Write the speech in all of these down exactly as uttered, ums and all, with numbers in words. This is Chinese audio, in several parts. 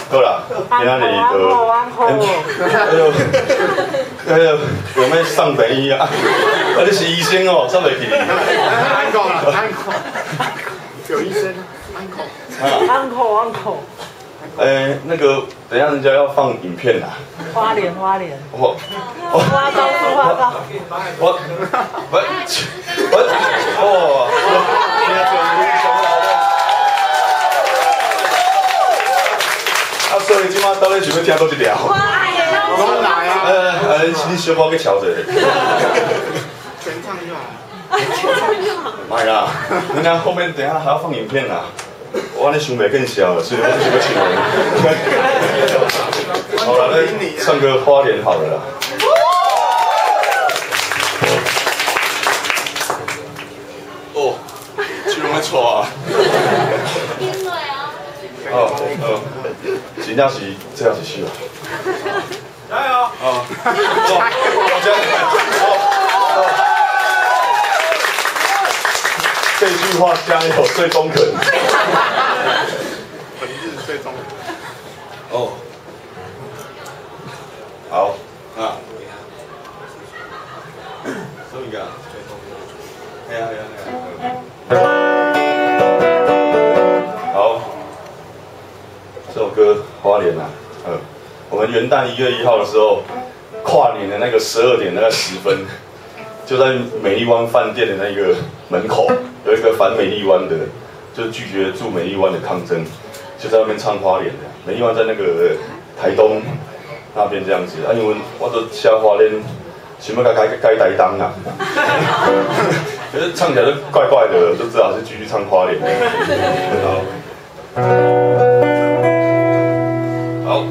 好啦，今仔日就，哎呦，哎呦，有咩送病医啊？啊，你是医生哦，上袂去。 安口啦，安口，有医生，安口。 安口安口。 哎，那个，等一下人家要放影片啦。 花莲花莲。 我， 我花高出花高。 我，我，我，哦，今天全部上来了。啊，所以今晚到底想要听多一条？ 我来啊！ 呃，呃，你小宝去瞧着。 全唱就好。 妈呀！人家后面等一下还要放影片啊。我那想袂更小了，所以我就想要请人。好了，那唱个花莲好了啦。哦，去拢在错啊。哦哦，真正是这样是去啊。加油！哦，我加油！哦。这句话加油最中肯。 本日最中肯。 哦。好，啊。收一个。哎呀哎呀哎呀！好，这首歌花莲啊，呃，我们元旦一月一号的时候，跨年的那个十二点那个十分，就在美丽湾饭店的那个门口。有一个反美丽湾的，就是拒绝住美丽湾的抗争，就在那边唱花莲的。美丽湾在那个台东那边这样子，啊，因为我都写花莲，想要改改改台东啊，可是唱起来就怪怪的，就只好是继续唱花莲。好，好。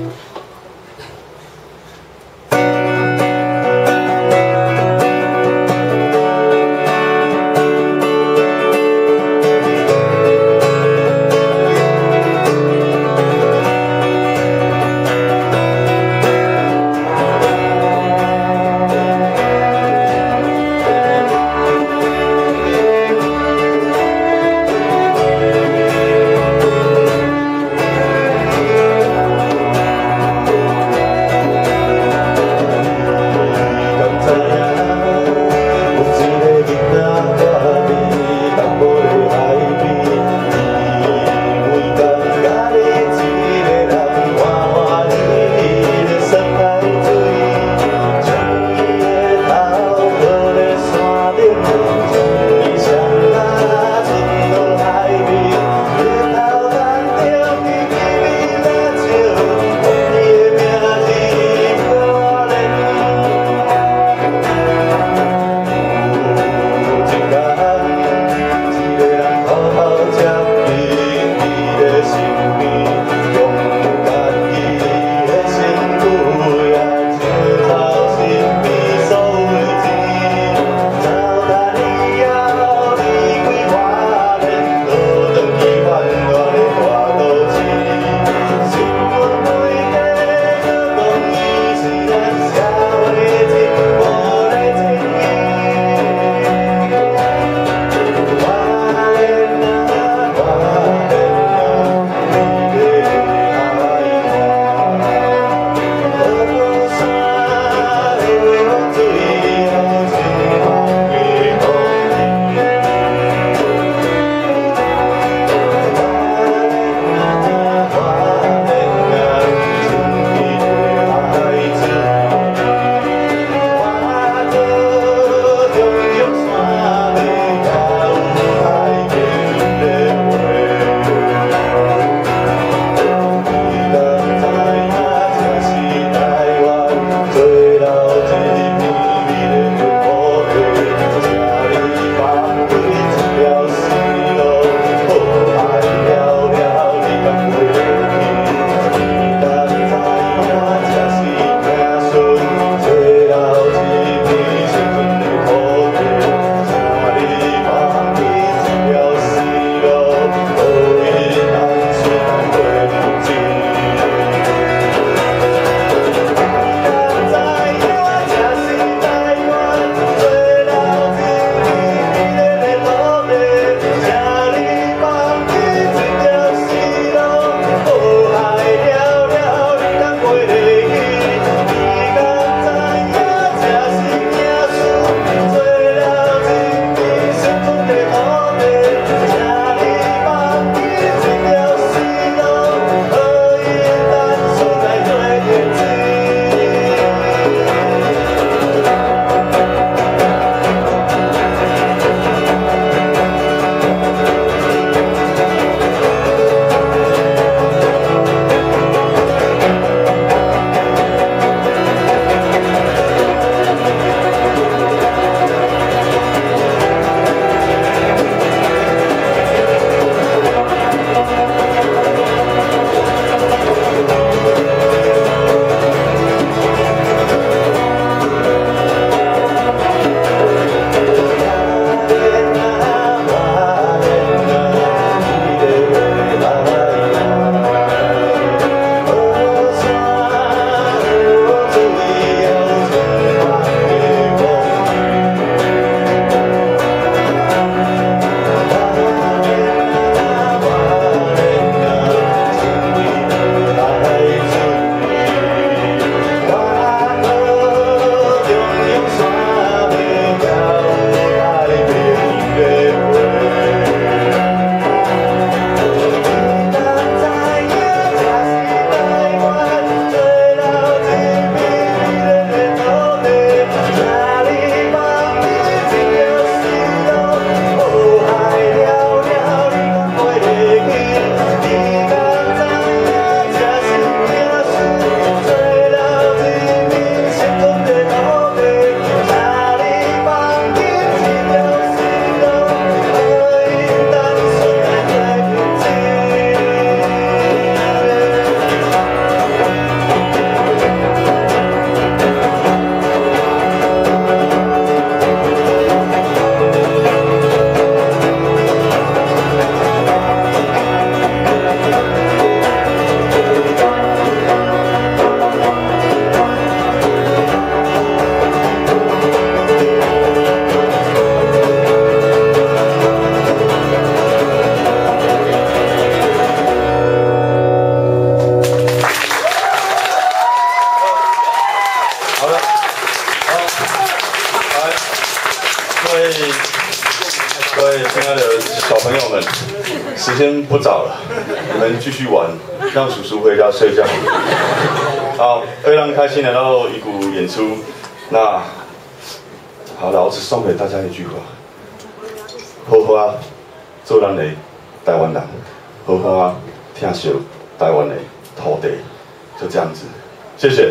时间不早了，你们继续玩，让叔叔回家睡觉。好，非常开心来到一股演出。那好，老子送给大家一句话：好好啊，做咱的台湾人，好好啊，疼惜台湾的土地，就这样子，谢谢。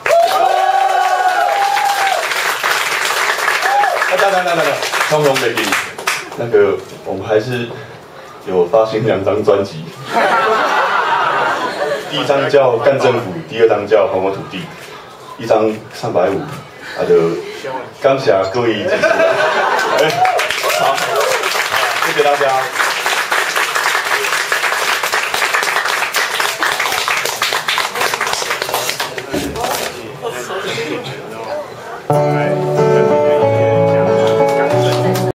啊，等等等等，通通没给你。那个，我们还是有发行两张专辑，第一张叫《干政府》，第二张叫《还我土地》，一张三百五，啊就感谢各位支持。哎，好，谢谢大家。 Thank you.